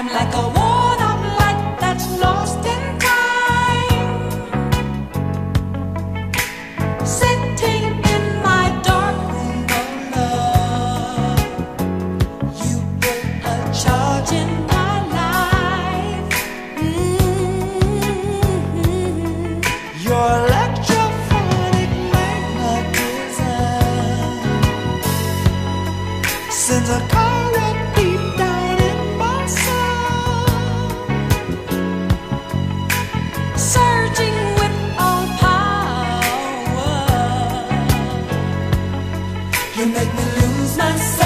I'm like a worn-out light that's lost in time, sitting in my dark room of love. You put a charge in my life. Your electrophonic magnetism sends a current deep down in my soul, surging with all power. You make me lose myself.